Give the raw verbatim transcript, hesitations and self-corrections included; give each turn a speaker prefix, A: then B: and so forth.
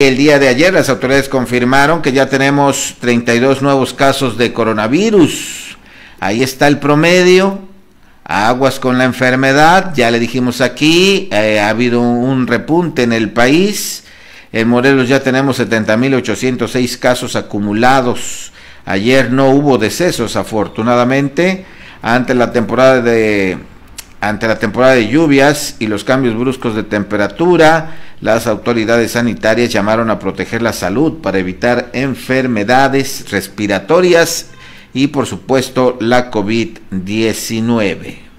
A: El día de ayer las autoridades confirmaron que ya tenemos treinta y dos nuevos casos de coronavirus. Ahí está el promedio. Aguas con la enfermedad, ya le dijimos aquí, eh, ha habido un repunte en el país. En Morelos ya tenemos setenta mil ochocientos seis casos acumulados. Ayer no hubo decesos, afortunadamente, ante la temporada de ante la temporada de lluvias y los cambios bruscos de temperatura. Las autoridades sanitarias llamaron a proteger la salud para evitar enfermedades respiratorias y por supuesto la COVID diecinueve.